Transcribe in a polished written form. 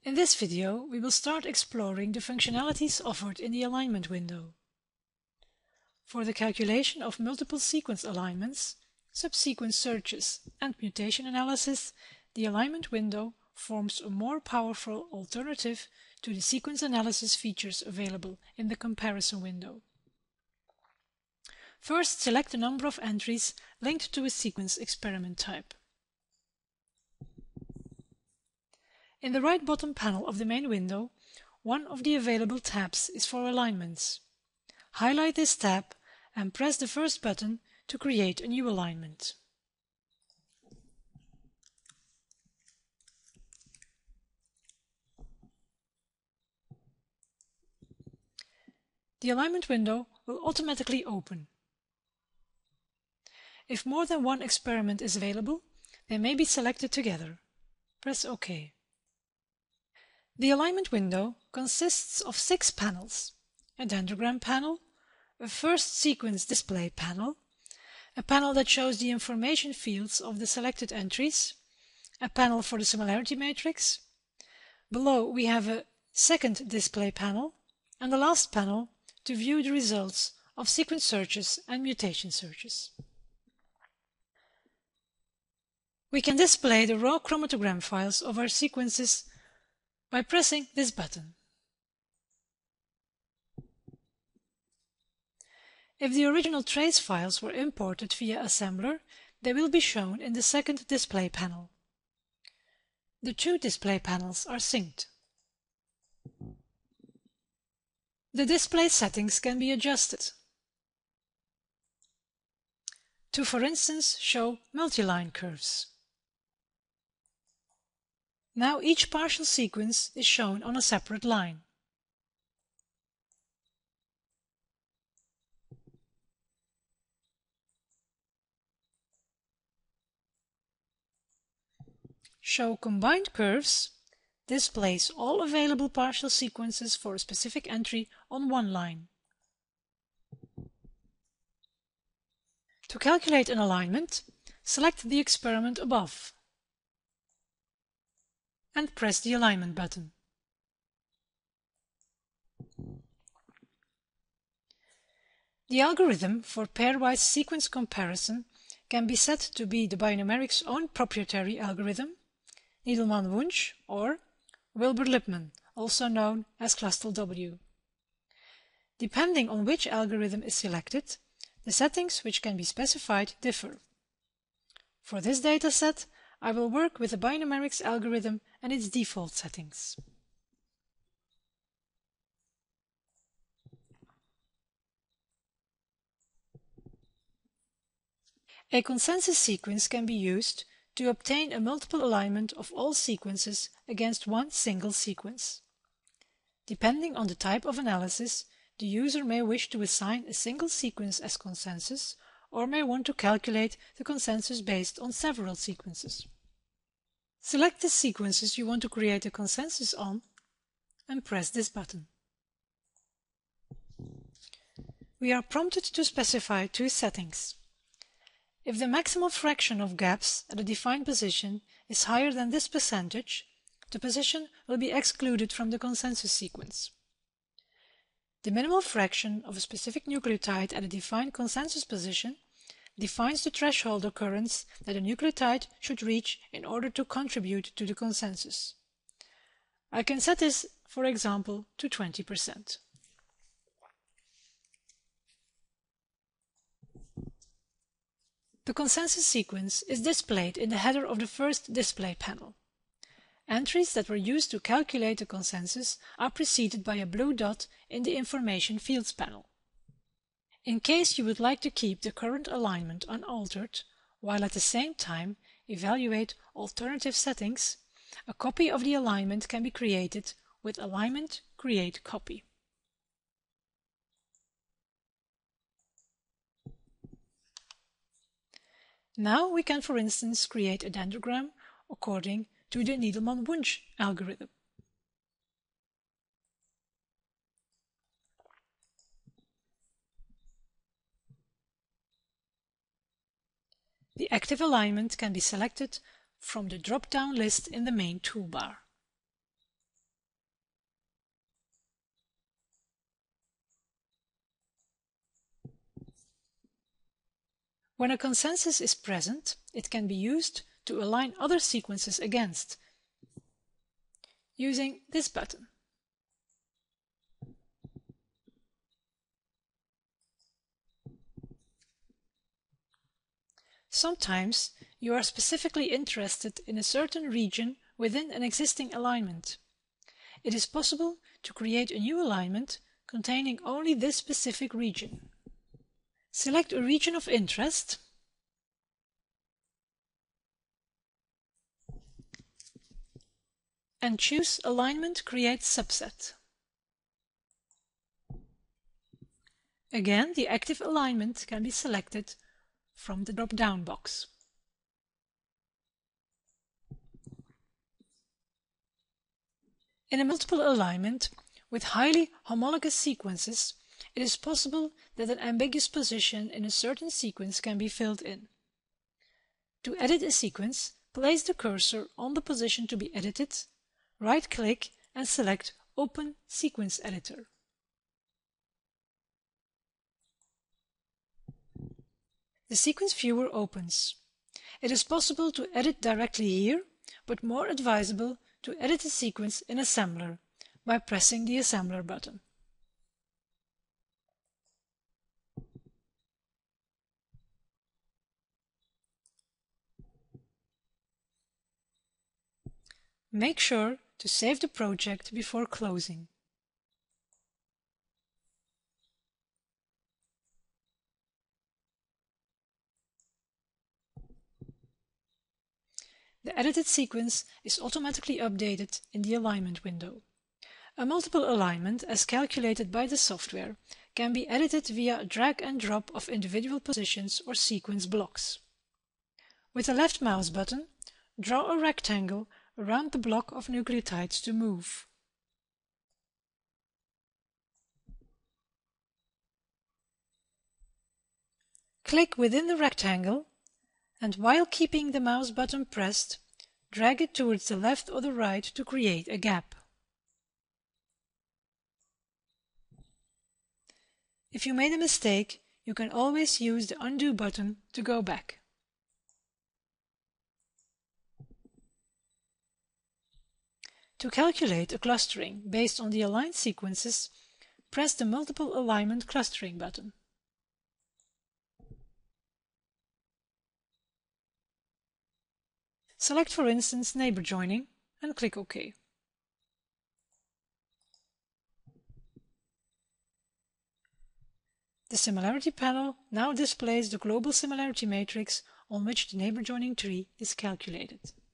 In this video, we will start exploring the functionalities offered in the alignment window. For the calculation of multiple sequence alignments, subsequence searches, and mutation analysis, the alignment window forms a more powerful alternative to the sequence analysis features available in the comparison window. First, select the number of entries linked to a sequence experiment type. In the right bottom panel of the main window, one of the available tabs is for alignments. Highlight this tab and press the first button to create a new alignment. The alignment window will automatically open. If more than one experiment is available, they may be selected together. Press OK. The alignment window consists of 6 panels: a dendrogram panel, a first sequence display panel, a panel that shows the information fields of the selected entries, a panel for the similarity matrix. Below we have a second display panel, and the last panel to view the results of sequence searches and mutation searches. We can display the raw chromatogram files of our sequences by pressing this button. If the original trace files were imported via assembler, they will be shown in the second display panel. The two display panels are synced. The display settings can be adjusted to, for instance, show multi-line curves. Now each partial sequence is shown on a separate line. Show combined curves displays all available partial sequences for a specific entry on one line. To calculate an alignment, select the experiment above and press the alignment button. The algorithm for pairwise sequence comparison can be set to be the BioNumerics' own proprietary algorithm, Needleman-Wunsch, or Wilbur-Lipman, also known as Clustal W. Depending on which algorithm is selected, the settings which can be specified differ. For this dataset, I will work with the BioNumerics algorithm and its default settings. A consensus sequence can be used to obtain a multiple alignment of all sequences against one single sequence. Depending on the type of analysis, the user may wish to assign a single sequence as consensus, or may want to calculate the consensus based on several sequences. Select the sequences you want to create a consensus on and press this button. We are prompted to specify two settings. If the maximal fraction of gaps at a defined position is higher than this percentage, the position will be excluded from the consensus sequence. The minimal fraction of a specific nucleotide at a defined consensus position defines the threshold occurrence that a nucleotide should reach in order to contribute to the consensus. I can set this, for example, to 20%. The consensus sequence is displayed in the header of the first display panel. Entries that were used to calculate the consensus are preceded by a blue dot in the Information Fields panel. In case you would like to keep the current alignment unaltered, while at the same time evaluate alternative settings, a copy of the alignment can be created with Alignment Create Copy. Now we can, for instance, create a dendrogram according to the Needleman-Wunsch algorithm. The active alignment can be selected from the drop-down list in the main toolbar. When a consensus is present, it can be used to align other sequences against, using this button. Sometimes you are specifically interested in a certain region within an existing alignment. It is possible to create a new alignment containing only this specific region. Select a region of interest and choose Alignment Create Subset. Again, the active alignment can be selected from the drop-down box. In a multiple alignment with highly homologous sequences, it is possible that an ambiguous position in a certain sequence can be filled in. To edit a sequence, place the cursor on the position to be edited, right-click and select Open Sequence Editor. The sequence viewer opens. It is possible to edit directly here, but more advisable to edit a sequence in Assembler by pressing the Assembler button. Make sure to save the project before closing. The edited sequence is automatically updated in the alignment window. A multiple alignment, as calculated by the software, can be edited via drag and drop of individual positions or sequence blocks. With the left mouse button, draw a rectangle around the block of nucleotides to move. Click within the rectangle and while keeping the mouse button pressed, drag it towards the left or the right to create a gap. If you made a mistake, you can always use the undo button to go back. To calculate a clustering based on the aligned sequences, press the Multiple Alignment Clustering button. Select, for instance, neighbor joining and click OK. The Similarity panel now displays the global similarity matrix on which the neighbor joining tree is calculated.